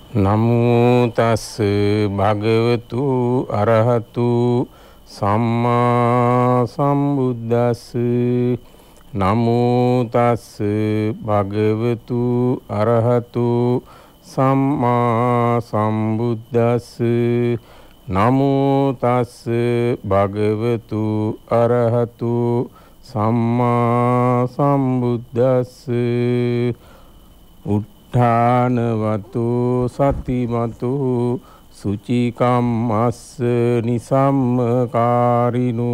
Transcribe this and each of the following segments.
නමෝ තස් භගවතු අරහතු සම්මා සම්බුද්දස්ස නමෝ තස් භගවතු අරහතු සම්මා සම්බුද්දස්ස නමෝ තස් භගවතු අරහතු සම්මා සම්බුද්දස්ස උත්ථානවතු සතිමතු සුචිකම්මස්ස නිසම්මකාරිනු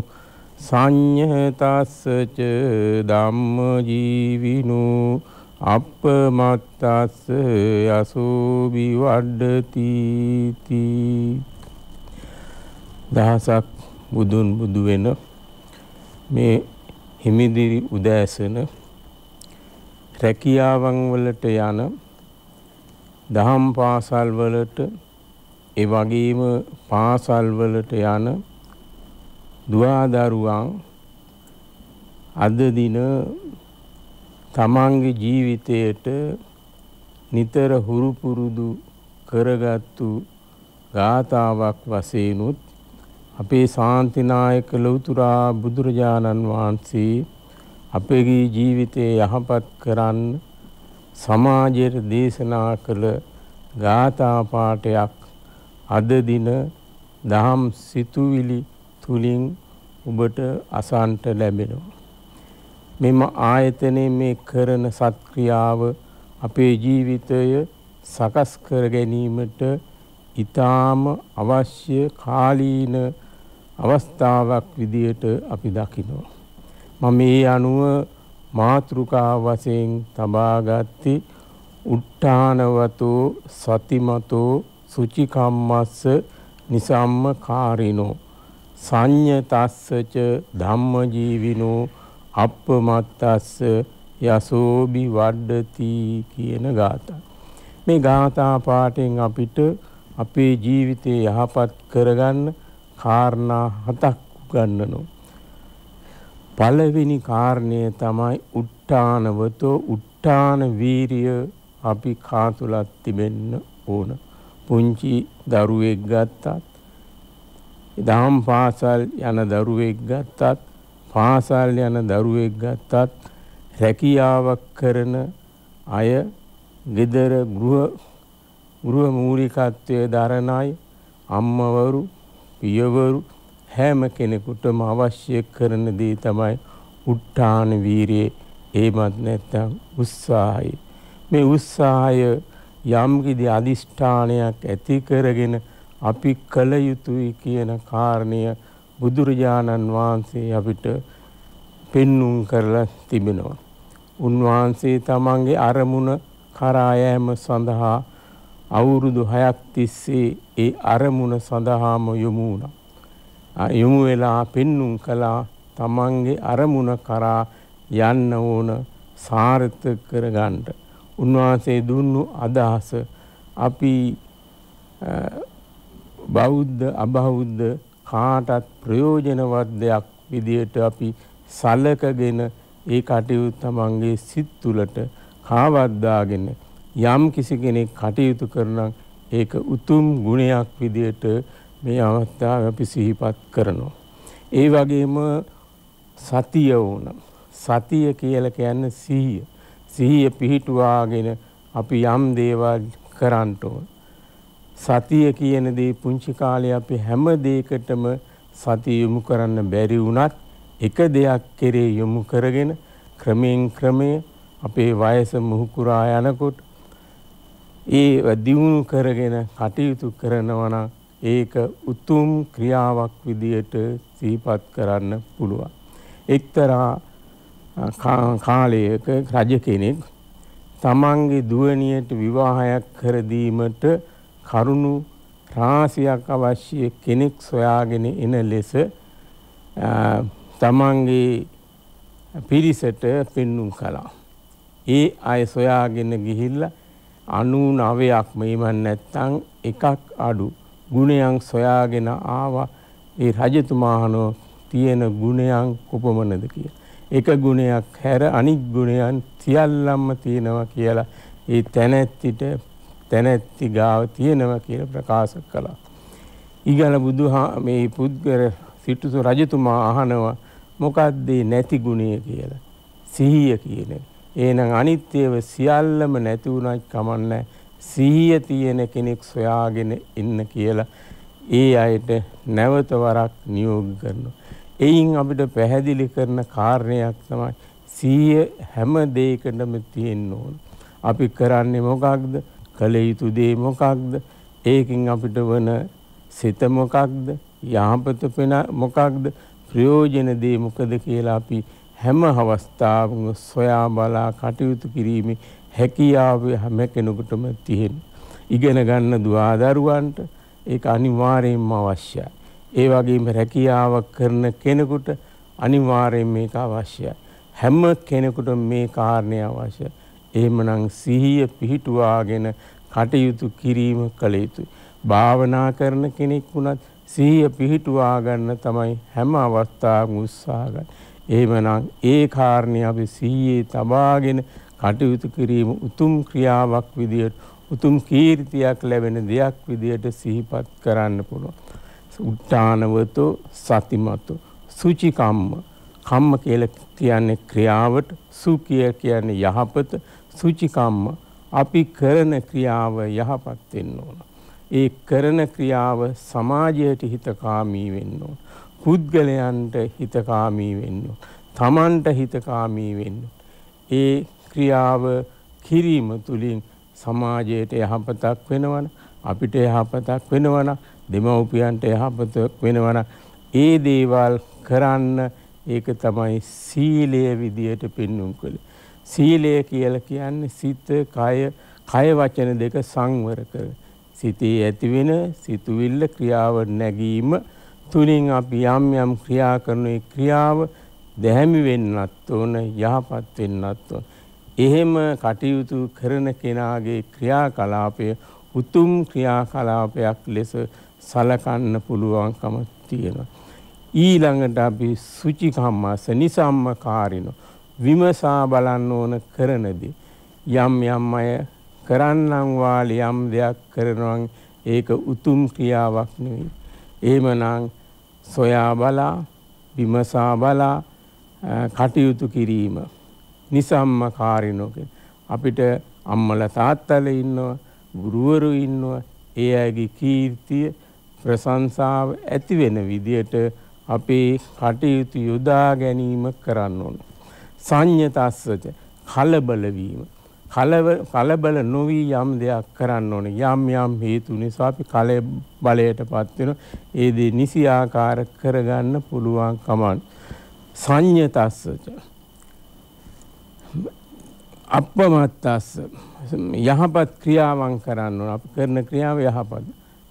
සංඤතස්ස ච ධම්මජීවිනු අප්පමත්තස්ස යසෝ විවඩ්ඩති තී. දහසක් බුදුන් බුදු වෙන මේ හිමිදිරි උදෑසන රැකියාවන් වලට යන දහම් පාසල් වලට ඒ වගේම පාසල් වලට යන දුවදරුවන් අද දින තමන්ගේ ජීවිතයට නිතර හුරු පුරුදු කරගත්තු ගාථාවක් වශයෙන් උත් අපේ ශාන්තිනායක ලෞතුරා බුදුරජාණන් වහන්සේ අපගේ ජීවිතය යහපත් කරන්න සමාජයට දේශනා කළ ගාථා පාඨයක් අද දින දහම් සිතුවිලි තුලින් ඔබට අසන්නට ලැබෙනවා. මෙම ආයතනයේ මේ කරන සත්ක්‍රියාව අපේ ජීවිතය සකස් කර ගැනීමට ඊටාම අවශ්‍ය කාලීන අවස්ථාවක් විදියට අපි දකිනවා. මම මේ අනුව මාතෘකා වශයෙන් තබාගත්තේ උත්ථානවතෝ සතිමතෝ සුචිකම්මස්ස නිසම්මකාරිනෝ සංඤතස්ස ච ධම්මජීවිනෝ අප්පමත්තස්ස යසෝබි වඩ්ඩති කියන ගාථා. මේ ගාථා පාඨයෙන් අපිට අපේ ජීවිතේ යහපත් කරගන්න කාරණා 7ක් උගන්වනවා. පළවෙනි කාරණය තමයි උත්ථානවතෝ උත්ථාන වීරිය අපි කාතුලත් තිබෙන්න ඕන. පුංචි දරුවෙක් ගත්තත් දහම් පාසල් යන දරුවෙක් ගත්තත් පාසල් යන දරුවෙක් ගත්තත් රැකියාවක් කරන අය ගෙදර ගෘහ මූලිකත්වයේ දරන අය අම්මවරු පියවරු හැම කෙනෙකුටම අවශ්‍ය කරන දේ තමයි උත්ථාන වීරිය. ඒවත් නැත්නම් උත්සාහය. මේ උත්සාහය යම් කිසි අදිෂ්ඨානයක් ඇති කරගෙන අපි කළ යුතුයි කියන කාරණය බුදුරජාණන් වහන්සේ අපිට පෙන්눔 කරලා තිබෙනවා. උන්වහන්සේ තමන්ගේ අරමුණ කරා යෑම සඳහා අවුරුදු 6ක් තිස්සේ ඒ අරමුණ සඳහාම යොමු වුණා. යොමු වෙලා පෙන්눔 කළා තමන්ගේ අරමුණ කරා යන්න ඕන සාර්ථක කරගන්න. උන්වහන්සේ දුන්නු අදහස අපි බෞද්ධ අබෞද්ධ කාටත් ප්‍රයෝජනවත් දෙයක් විදියට අපි සලකගෙන ඒ කටයුතු තමන්ගේ සිත් තුළට කාවද්දාගෙන යම් කිසි කෙනෙක් කටයුතු කරන ඒක උතුම් ගුණයක් විදියට මේ අවස්ථාව අපි සිහිපත් කරනවා. ඒ වගේම සතිය වුණ. සතිය කියලා කියන්නේ සිහිය. සිහිය පිහිටුවාගෙන අපි යම් දේවල් කරන්න ඕන. සතිය කියන දේ පුංචි කාලේ අපි හැම දෙයකටම සතිය යොමු කරන්න බැරි වුණත් එක දෙයක් කෙරේ යොමු කරගෙන ක්‍රමයෙන් ක්‍රමයෙන් අපේ වයස මුහුකුරා යනකොට ඒ දියුණු කරගෙන කටයුතු කරනවා නම් ඒක උතුම් ක්‍රියාවක් විදියට සිහිපත් කරන්න පුළුවන්. එක්තරා කාලයක රජ කෙනෙක් තමන්ගේ දුවණියට විවාහයක් කර දීමට කරුණු රාශියක් අවශ්‍ය කෙනෙක් සොයාගෙන එන ලෙස තමන්ගේ පිරිසට පෙන්눔 කළා. ඒ අය සොයාගෙන ගිහිල්ලා 99ක් මේවන් නැත්තම් එකක් අඩු ගුණයන් සොයාගෙන ආවා. ඒ රජතුමාහනෝ තියෙන ගුණයන් කොපමණද කියලා. එක ගුණයක් හැර අනිත් ගුණයන් සියල්ලම තියෙනවා කියලා ඒ තැනැත්තිට තැනැත්ති ගාව තියෙනවා කියලා ප්‍රකාශ කළා. ඊගල මේ පුද්ගල සිටුතු රජතුමා අහනවා මොකක්ද නැති ගුණය කියලා. සිහිය කියන එක. එහෙනම් අනිත්‍යව සියල්ලම නැති වුණත් කමන්නේ සිහිය තියෙන කෙනෙක් සොයාගෙන ඉන්න කියලා ඒ අයට නැවත වරක් නියෝග කරනවා. එයින් අපිට පැහැදිලි කරන කාරණයක් තමයි සිහිය හැම දෙයකටම තියෙන්න ඕන. අපි කරන්නේ මොකක්ද? කළ යුතු දේ මොකක්ද? ඒකින් අපිට වන සිත මොකක්ද? යහපත වෙන මොකක්ද? ප්‍රයෝජන දේ මොකද කියලා අපි හැම අවස්ථාවකම සොයා බලා කටයුතු කිරීමේ හැකියාව හැම කෙනෙකුටම තියෙන. ඉගෙන ගන්න දුවදරුවන්ට ඒක අනිවාර්යයෙන්ම අවශ්‍යයි. ඒ වගේම රැකියාවක් කරන කෙනෙකුට අනිවාර්යයෙන් මේක අවශ්‍යයි. හැම කෙනෙකුටම මේ කාරණේ අවශ්‍යයි. එහෙමනම් සිහිය පිහිටුවාගෙන කටයුතු කිරීම කළ යුතුයි. භාවනා කරන කෙනෙක් වුණත් සිහිය පිහිටුවා ගන්න තමයි හැම අවස්ථාවකම උත්සාහ ගන්න. එහෙමනම් ඒ කාරණේ අපි සිහියේ තබාගෙන කටයුතු කිරීම උතුම් ක්‍රියාවක් විදියට උතුම් කීර්තියක් ලැබෙන දෙයක් විදියට සිහිපත් කරන්න පුළුවන්. උත්තානවතෝ සතිමතෝ සුචිකම්ම කම්ම කියලා කියන්නේ ක්‍රියාවට, සුඛය කියන්නේ යහපත, සුචිකම්ම අපි කරන ක්‍රියාව යහපත් වෙන්න ඕන. ඒ කරන ක්‍රියාව සමාජයට හිතකාමී වෙන්න ඕන. පුද්ගලයන්ට හිතකාමී වෙන්න ඕන. තමන්ට හිතකාමී වෙන්න ඕන. ඒ ක්‍රියාව කිරීම තුළින් සමාජයට යහපතක් වෙනවන, අපිට යහපතක් වෙනවන, දෙමව්පියන්ට යහපතක් වෙනවන. ඒ දේවල් කරන්න ඒක තමයි සීලය විදියට පෙන්වුම් කළේ. සීලය කියලා කියන්නේ සිත, කය වචන දෙක සංවර කර. සිතේ ඇතිවෙන සිතුවිල්ල ක්‍රියාව නැගීම තුලින් අපි යම් ක්‍රියා කරන ඒ ක්‍රියාව දැහැමි වෙන්නත් ඕන, යහපත් වෙන්නත් ඕන. එහෙම කටයුතු කරන කෙනාගේ ක්‍රියාකලාපය උතුම් ක්‍රියාකලාපයක් ලෙස සලකන්න පුළුවන්කම තියෙනවා. ඊළඟට අපි සුචිකම්මස නිසම්මකාරිනෝ විමසා බලන්න ඕන කරනදී යම් අය කරන්නම් වාලි යම් දෙයක් කරනවා ඒක උතුම් ක්‍රියාවක් නෙවෙයි. එහෙමනම් සොයා බලා විමසා බලා කටයුතු කිරීම නිසම්මකාරිනෝ අපිට අම්මලා තාත්තලා ඉන්නවා, ගුරුවරු ඉන්නවා. ඒ අයගේ කීර්තිය ප්‍රශංසාව ඇති වෙන විදියට අපේ කටයුතු යොදා ගැනීම කරන්න ඕන. සංයතස්සච කලබල වීම. කලබල නොවි යම් දෙයක් කරන්න ඕන. යම් හේතු නිසා අපි කලබලයටපත් වෙනවා. ඒ දේ නිසි ආකාර කරගන්න පුළුවන් කමක්. සංයතස්සච අපමත්තස්ස යහපත් ක්‍රියාවන් කරන්න ඕන. අපි කරන ක්‍රියාව යහපත්.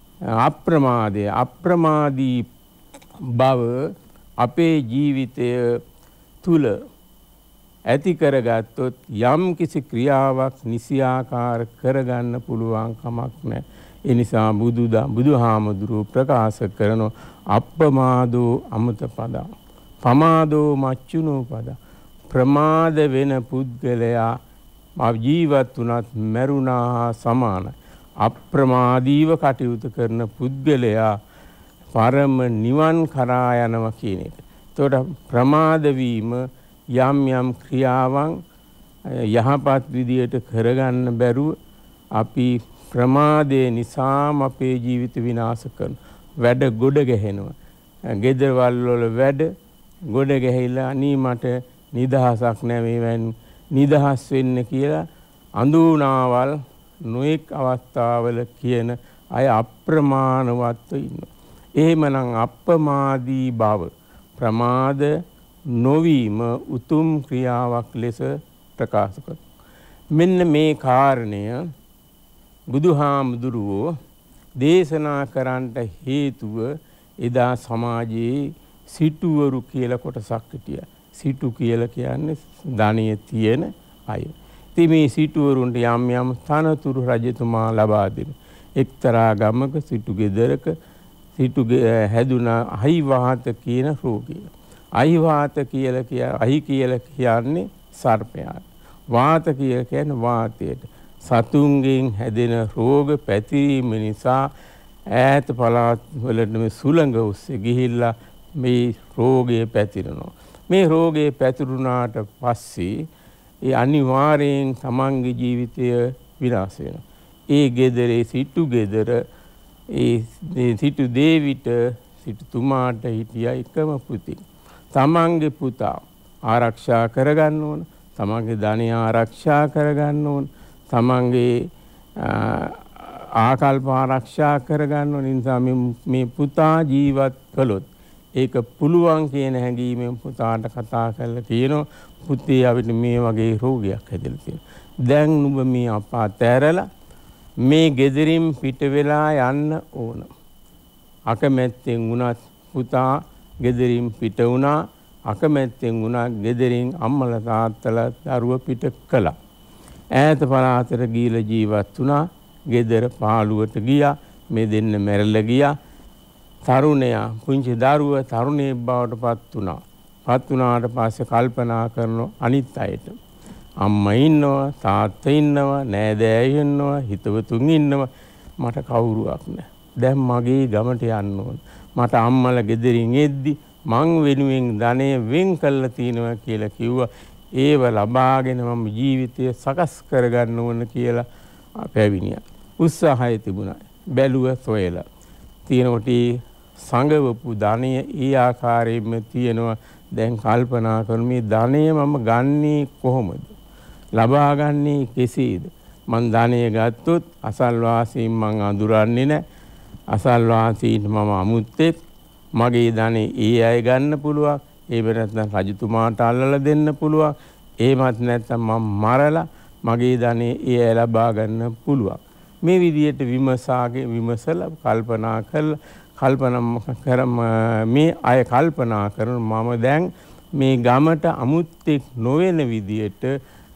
අප්‍රමාදී බව අපේ ජීවිතය තුල ඇති කරගත්තොත් යම් කිසි ක්‍රියාවක් නිසියාකාර කරගන්න පුළුවන් කමක් නැහැ. ඒ නිසා බුදුහාමුදුරුවෝ ප්‍රකාශ කරන අප්‍රමාදෝ අමත පද පමාදෝ මච්චුනෝ පද. ප්‍රමාද වෙන පුද්ගලයා ජීවත් වුණත් මරුණා සමානයි. අප්‍රමාදීව කටයුතු කරන පුද්ගලයා පරම නිවන් කරා යනවා කියන එක. එතකොට ප්‍රමාද වීම යම් ක්‍රියාවන් යහපත් විදියට කරගන්න බැරුව අපි ප්‍රමාදයේ නිසාම අපේ ජීවිත විනාශ කරන වැඩ ගොඩ ගැහෙනවා. ගෙදරවල වල වැඩ ගොඩ ගැහිලා අනී මට නිදහසක් නැවෙන් නිදහස් වෙන්න කියලා අඳුනාවල් නොඑක් අවස්ථාවල කියන අය අප්‍රමාණවත්ව ඉන්නවා. එහෙමනම් අප්‍රමාදී බව ප්‍රමාද නොවීම උතුම් ක්‍රියාවක් ලෙස ප්‍රකාශ කරනවා. මෙන්න මේ කාරණය බුදුහාමුදුරුවෝ දේශනා කරන්නට හේතුව එදා සමාජයේ සිටුවරු කියලා කොටසක් හිටියා. සිටු කියලා කියන්නේ ධනිය තියෙන අය. ඉතින් මේ සිටුවරුන්ට යම් තනතුරු රජතුමා ලබා දෙන. එක්තරා ගමක සිටු ගෙදරක සිටු හැදුනා අහිවාත කියන රෝගය. අහිවාත කියලා කියන්නේ සර්පයාට. වාත කියලා කියන්නේ වාතයට. සතුන්ගෙන් හැදෙන රෝග පැතිරීම නිසා ඈත පළාත් වලට මේ සුළඟ ඔස්සේ ගිහිල්ලා මේ රෝගය පැතිරෙනවා. මේ රෝගය පැතිරුණාට පස්සේ ඒ අනිවාර්යෙන් තමන්ගේ ජීවිතය විනාශ වෙනවා. ඒ ගෙදරේ සිටු ගෙදර ඒ සිටු දේවිට සිටුතුමාට හිටියා එකම පුතෙක්. තමන්ගේ පුතා ආරක්ෂා කරගන්න ඕන. තමන්ගේ ධනය ආරක්ෂා කරගන්න ඕන. තමන්ගේ ආකල්ප ආරක්ෂා කරගන්න ඕන. නිසා මේ පුතා ජීවත් කළොත් ඒක පුළුවන් කියන හැඟීමෙන් පුතාට කතා කරලා කියනවා පුතේ අපිට මේ වගේ රෝගයක් හැදෙලා තියෙනවා. දැන් නුඹ මේ අපා තැරලා මේ ගෙදරින් පිට වෙලා යන්න ඕන. අකමැත්තෙන් වුණත් පුතා ගෙදරින් පිට වුණා. අකමැත්තෙන් වුණා ගෙදරින් අම්මලා තාත්තලා දරුව පිට කළා. ඈත පළාතට ගිහිලා ජීවත් වුණා. ගෙදර පාළුවට ගියා. මේ දෙන්න මැරලා ගියා. තරුණයා පුංචි දරුවා තරුණයෙක් බවට පත් වුණා. පත් වුණාට පස්සේ කල්පනා කරන අනිත් අයට අම්මා ඉන්නවා, තාත්තා ඉන්නවා, නෑදෑයෝ ඉන්නවා, හිතවතුන් ඉන්නවා. මට කවුරුවක් නැහැ. දැන් මගේ ගමට යන්න ඕන. මට අම්මලා ගෙදරින් එද්දි මං වෙනුවෙන් ධනෙ වෙන් කළා තිනවා කියලා කිව්වා. ඒව ලබාගෙන මම ජීවිතය සකස් කරගන්න ඕන කියලා පැවිණියා. උත්සාහය තිබුණා. බැලුව සොයලා. තියෙනකොට සංගවපු ධනය ඒ ආකාරයෙන්ම තියෙනවා. දැන් කල්පනා කරන මේ ධනය මම ගන්නේ කොහොමද? ලබා ගන්නේ කෙසේද? මං ධනය ගත්තොත් අසල්වාසීන් මං අඳුරන්නේ නැහැ. අසල්වාසීන්ට මම අමුත්තෙක්. මගේ ධනෙ ඒ අය ගන්න පුළුවන්. එහෙම නැත්නම් රජතුමාට අල්ලලා දෙන්න පුළුවන්. එහෙමත් නැත්නම් මම මරලා මගේ ධනෙ ඒ අය ලබා ගන්න පුළුවන්. මේ විදිහට විමසලා කල්පනා කරලා මේ අය කල්පනා කරන මම දැන් මේ ගමට අමුත්තෙක් නොවන විදිහට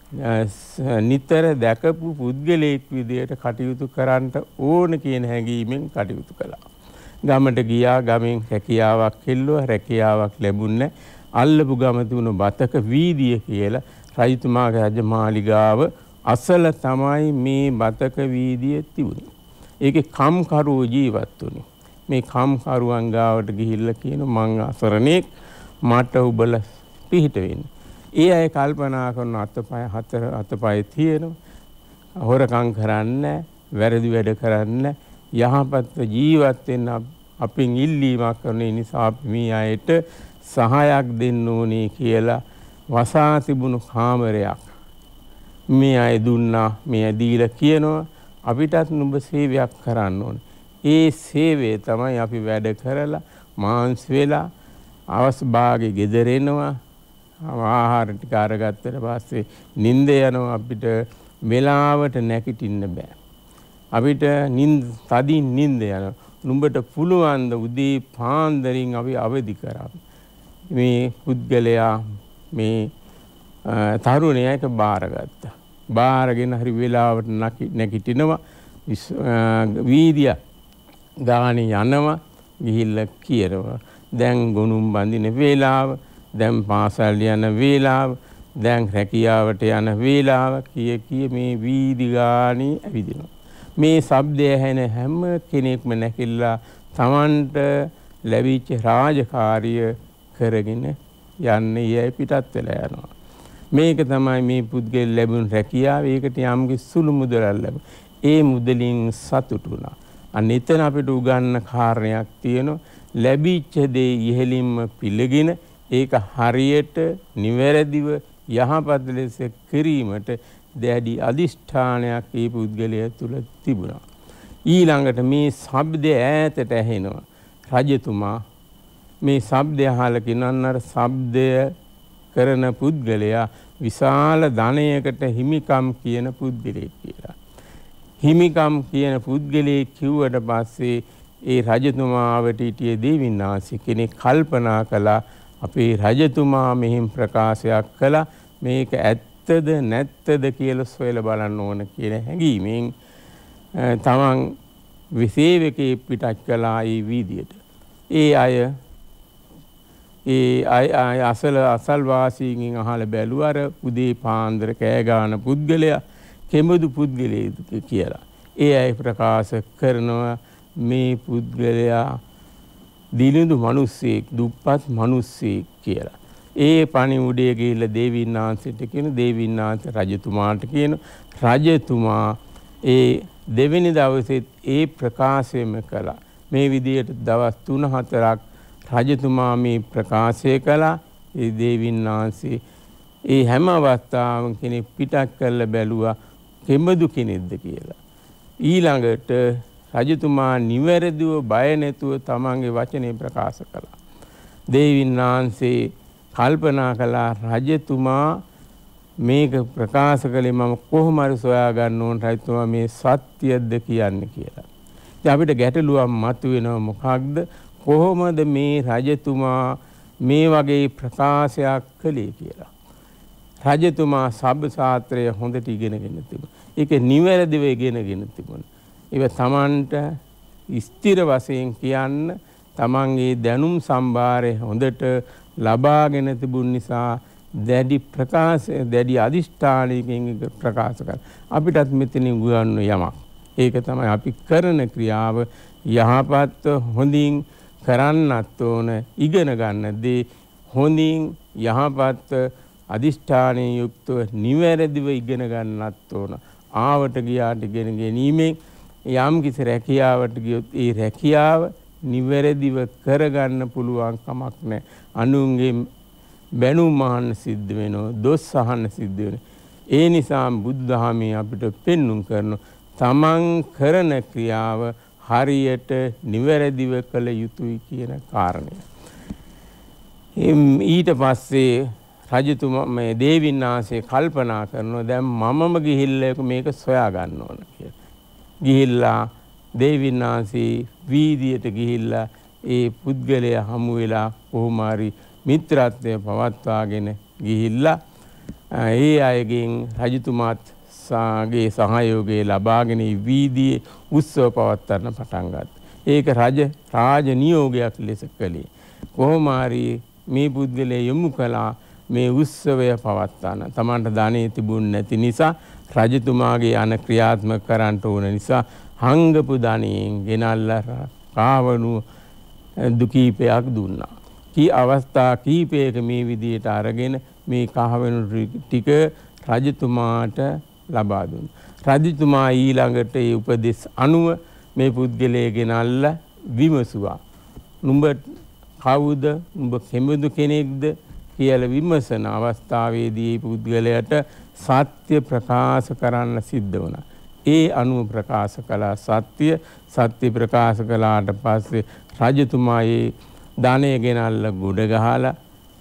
නිතර දැකපු පුද්ගලයෙක් විදිහට කටයුතු කරන්න ඕන කියන හැඟීමෙන් කටයුතු කළා. ගමට ගියා. ගමෙන් රැකියාවක් කෙල්ලුවා. රැකියාවක් ලැබුණේ අල්ලපු ගම තුන බතක වීදිය කියලා රජතුමාගේ රජමාලිගාව අසල තමයි මේ බතක වීදිය තිබුණේ. ඒකේ කම්කරුවෝ ජීවත් වුණේ. මේ කම්කරුවන් ගාවට ගිහිල්ලා කියන මං අසරණෙක් මට ඔබලා පිහිට වෙන්න. ඒ අය කල්පනා කරන අතපය තියෙනවා. හොරකම් කරන්නේ, වැරදි වැඩ කරන්නේ, යහපත් ජීවත් වෙන්න අපින් ඉල්ලීමක් කරන නිසා අපි මේ අයට සහායක් දෙන්න ඕනේ කියලා වසා තිබුණු කාමරයක් මේ අය දුන්නා. මේ දීලා කියනවා අපිටත් නුඹ සේවයක් කරන්න ඕනේ. ඒ සේවය තමයි අපි වැඩ කරලා මාංශ වෙලා අවස් භාගේ ගෙදර එනවා. ආහාර ටික අරගත්තට පස්සේ නිින්ද යනවා. අපිට වෙලාවට නැගිටින්න බෑ. අපිට තදින් නිින්ද යනවා. නුඹට පුළුවන් ද උදේ පාන්දරින් අපි අවදි කරා. මේ පුද්ගලයා මේ තරුණයා එක බාරගත්තා. බාරගෙන හරි වෙලාවට නැගිටිනවා. වීදිය ගානේ යනවා. ගිහිල්ලා කියනවා දැන් ගොනුම් බඳින වේලාව, දැන් පාසල් යන වේලාව, දැන් රැකියාවට යන වේලාව කිය මේ වීදි ගානේ ඇවිදිනවා. මේ ශබ්දය ඇහෙන හැම කෙනෙක්ම නැකිලා Tamanට ලැබිච්ච රාජකාරිය කරගෙන යන්නේ යයි පිටත් වෙලා යනවා. මේක තමයි මේ පුද්ගල ලැබුණු රැකියාව. ඒකට යම්කි සුළු මුදලක් ලැබුණා. ඒ මුදලින් සතුටු වුණා. අන්න එතන අපිට උගන්න කාරණයක් තියෙනවා. ලැබිච්ච දේ ඉහෙලින්ම පිළිගෙන ඒක හරියට නිවැරදිව යහපත් ලෙස කිරීමට දැඩි අදිෂ්ඨානයක් ඒ පුද්ගලයා තුල තිබුණා. ඊළඟට මේ ශබ්දය ඈතට ඇහෙනවා. රජතුමා මේ ශබ්දය අහලා කිනන්නර ශබ්දය කරන පුද්ගලයා විශාල ධනයකට හිමිකම් කියන පුද්ගලයෙක් කියලා. හිමිකම් කියන පුද්ගලයෙක් කිව්වට පස්සේ ඒ රජතුමාවට හිටිය දෙවිනාසි කෙනෙක් කල්පනා කළා අපේ රජතුමා මෙහිම ප්‍රකාශයක් කළා මේක ඇත්තද නැත්තද කියලා සොයලා බලන්න ඕන කියන හැඟීමෙන් තමන් විසේවකේ පිටත් කළා ඒ වීදියට. ඒ අය අසල්වාසීන්ගෙන් අහලා බැලුවා අර උදේ පාන්දර කෑ ගාන පුද්ගලයා කෙබඳු පුද්ගලයෙක්ද කියලා. ඒ අය ප්‍රකාශ කරනවා මේ පුද්ගලයා දිලිඳු මිනිස්සෙක්, දුප්පත් මිනිස්සෙක් කියලා. ඒ පණිවුඩේ ගිහිල්ලා දේවීන් වහන්සේට කියන, දේවීන් වහන්සේ රජතුමාට කියන. රජතුමා ඒ දෙවෙනි දවසෙත් ඒ ප්‍රකාශයම කළා. මේ විදියට දවස් 3-4ක් රජතුමා මේ ප්‍රකාශය කළා. ඒ දේවීන් වහන්සේ ඒ හැම අවස්ථාවකම කෙනෙක් පිටක් කරලා බැලුවා කෙබඳු කෙනෙක්ද කියලා. ඊළඟට රජතුමා නිවැරදිව බය නැතුව තමන්ගේ වචනේ ප්‍රකාශ කළා. දේවීන් වහන්සේ කල්පනා කළා රජතුමා මේක ප්‍රකාශ කළේ මම කොහොම හරි සොයා ගන්න ඕන රජතුමා මේ සත්‍යද කියන්නේ කියලා. ඉතින් අපිට ගැටලුවක් මතුවෙනවා මොකක්ද? කොහොමද මේ රජතුමා මේ වගේ ප්‍රකාශයක් කළේ කියලා. රජතුමා සබ්බ ශාස්ත්‍රය හොඳට ඉගෙනගෙන තිබුණා. ඒක නිවැරදිව ඉගෙනගෙන තිබුණා. ඒක තමන්ට ස්ථිර වශයෙන් කියන්න තමන්ගේ දැනුම් සම්භාරය හොඳට ලබාගෙන තිබුණ නිසා දැඩි ප්‍රකාශ දැඩි අදිෂ්ඨානයකින් ප්‍රකාශ කරා. අපිටත් මෙතනින් උගන්වන යමක්. ඒක තමයි අපි කරන ක්‍රියාව යහපත් හොඳින් කරන්නත් ඕන, ඉගෙන ගන්න දේ හොඳින් යහපත් අදිෂ්ඨානයෙන් යුක්තව නිවැරදිව ඉගෙන ගන්නත් ඕන. ආවට ගියාට ඉගෙන ගැනීමෙන් යම් කිසි රැකියාවට ගියොත් ඒ රැකියාව නිවැරදිව කරගන්න පුළුවන් කමක් නැහැ. අනුන්ගේ බැනුම් අහන්න සිද්ධ වෙනවා, දොස් අහන්න සිද්ධ වෙනවා. ඒ නිසා බුදුදහමේ අපිට පෙන්눔 කරන තමන් කරන ක්‍රියාව හරියට නිවැරදිව කළ යුතුයි කියන කාරණය. ඊට පස්සේ රජතුමා මේ දේවීන් වහන්සේ කල්පනා කරනවා දැන් මමම ගිහිල්ලා මේක සොයා ගන්න ඕන කියලා. ගිහිල්ලා දේවීන් වහන්සේ වීදියට ගිහිල්ලා ඒ පුද්ගලයා හමු වෙලා කොහොම හරි මිත්‍රත්වය පවත්වාගෙන ගිහිල්ලා ඒ අයගෙන් රජතුමාත් ගේ සහයෝගය ලබාගෙන වීදියේ උත්සව පවත්වන්න පටන් ගත්තා. ඒක රාජ නියෝගයක් ලෙස කළේ. කොහොම හරි මේ පුද්ගලයා යොමු කළා මේ උත්සවය පවත්වන්න. තමන්ට ධනෙ තිබුණ නැති නිසා රජතුමාගේ අන ක්‍රියාත්මක කරන්න ඕන නිසා හංගපු ධනෙන් ගෙනල්ලා කාවණු දුකීපයක් දුන්නා. කී අවස්ථා කීපයක මේ විදියට අරගෙන මේ කහවණු ටික රජතුමාට ලබා දුන්නා. රජතුමා ඊළඟට ඒ උපදෙස් අනුව මේ පුද්ගලයා ගෙනල්ලා විමසුවා. නුඹ කවුද? නුඹ කෙබඳු කෙනෙක්ද කියලා විමසන අවස්ථාවේදී පුද්ගලයාට සත්‍ය ප්‍රකාශ කරන්න සිද්ධ වුණා. ඒ අනුව ප්‍රකාශ කළා සත්‍ය ප්‍රකාශ කළාට පස්සේ රජතුමා ඒ ධනෙ ගෙනල්ලා ගොඩ ගහලා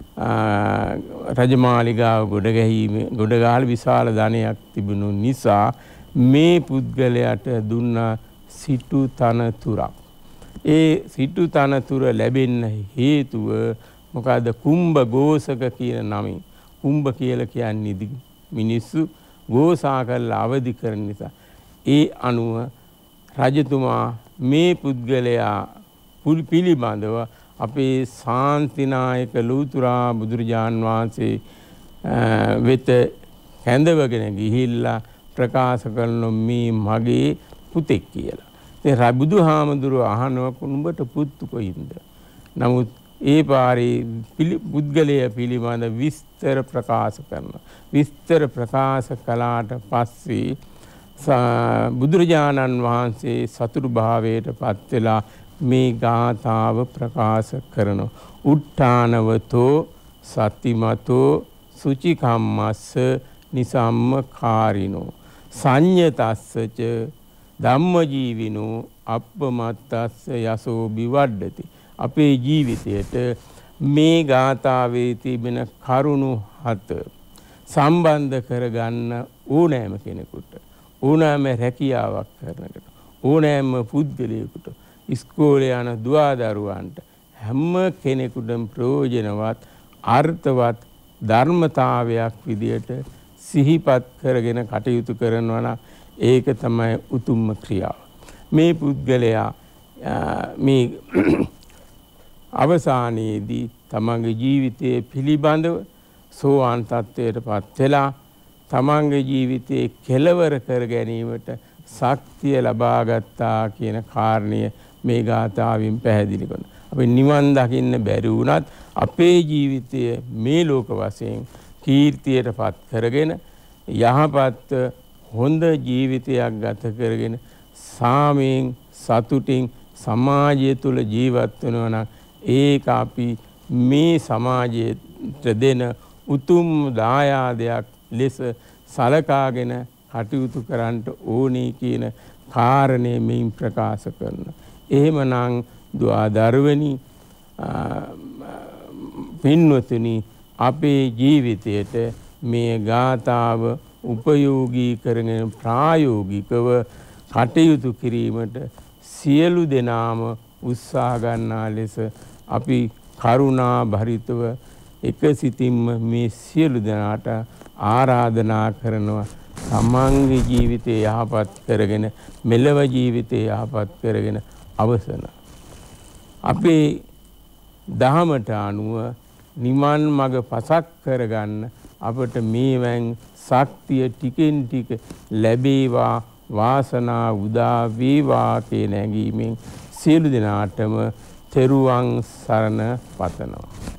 රජමාලිගාව ගොඩ ගහලා විශාල ධනයක් තිබුණු නිසා මේ පුද්ගලයාට දුන්නා සිටු තනතුරක්. ඒ සිටු තනතුර ලැබෙන්න හේතුව මොකද? කුම්භ ഘോഷක කියන නමින්. කුම්භ කියලා කියන්නේ මිනිස්සු ഘോഷා කරලා අවදි කරන නිසා. ඒ අනුව රජතුමා මේ පුද්ගලයා පිළිබඳව අපේ ශාන්තිනායක ලෝතුරා බුදුරජාන් වහන්සේ වෙත හැඳවගෙන ගිහිල්ලා ප්‍රකාශ කරන මේ මගේ පුතෙක් කියලා. ඉතින් බුදුහාමුදුරුවෝ අහනවා කුඹට පුතු කොයින්ද? නමුත් ඒ පාරේ පුද්ගලයා පිළිබඳ විස්තර ප්‍රකාශ කරනවා. විස්තර ප්‍රකාශ කළාට පස්සේ බුදුරජාණන් වහන්සේ සතුරු භාවයට පත් වෙලා මේ ගාථාව ප්‍රකාශ කරනවා. උට්ඨානවතෝ සතිමතෝ සුචිකම්මස්ස නිසම්මකාරිනෝ සංයතස්සච ධම්මජීවිනෝ අප්පමත්තස්ස යසෝ විවඩ්ඩති. අපේ ජීවිතයට මේ ගාථාවේ තිබෙන කරුණු 7 සම්බන්ධ කරගන්න ඕනෑම කෙනෙකුට, ඕනෑම රැකියාවක් කරනකට, ඕනෑම පුද්ගලයෙකුට, ඉස්කෝලේ යන දුවදරුවන්ට හැම කෙනෙකුටම ප්‍රයෝජනවත් අර්ථවත් ධර්මතාවයක් විදියට සිහිපත් කරගෙන කටයුතු කරනවා නම් ඒක තමයි උතුම්ම ක්‍රියාව. මේ පුද්ගලයා මේ අවසානයේදී තමන්ගේ ජීවිතයේ පිළිබඳව සෝවාන් තත්ත්වයට පත් වෙලා තමන්ගේ ජීවිතයේ කෙලවර කර ගැනීමට ශක්තිය ලබා ගත්තා කියන කාරණය මේ ගාථාවෙන් පැහැදිලි කරනවා. අපි නිවන් දකින්න බැරි වුණත් අපේ ජීවිතය මේ ලෝක වශයෙන් කීර්තියට පත් කරගෙන යහපත් හොඳ ජීවිතයක් ගත කරගෙන සාමයෙන් සතුටින් සමාජය තුළ ජීවත් වෙනවා නම් ඒක අපි මේ සමාජයට දෙන උතුම් දායාදයක් ලෙස සලකාගෙන කටයුතු කරන්න ඕනේ කියන කාරණය මෙයින් ප්‍රකාශ කරනවා. එහෙමනම් දුආදරුවනි පින්වතුනි අපේ ජීවිතයට මේ ගාථාව උපයෝගී කරගෙන ප්‍රායෝගිකව කටයුතු කිරීමට සියලු දෙනාම උත්සාහ ගන්නා ලෙස අපි කරුණා භරිතව එකසිතින්ම මේ සියලු දෙනාට ආරාධනා කරනවා. තමන්ගේ ජීවිතය යහපත් කරගෙන මෙලව ජීවිතය යහපත් කරගෙන අවසන අපේ දහමට අනුව නිවන් මඟ පසක් කරගන්න අපට මේවෙන් ශක්තිය ටිකෙන් ටික ලැබේවා වාසනාව උදා වේවා කියන හැඟීමෙන් සියලු දෙනාටම තෙරුවන් සරණ පතනවා.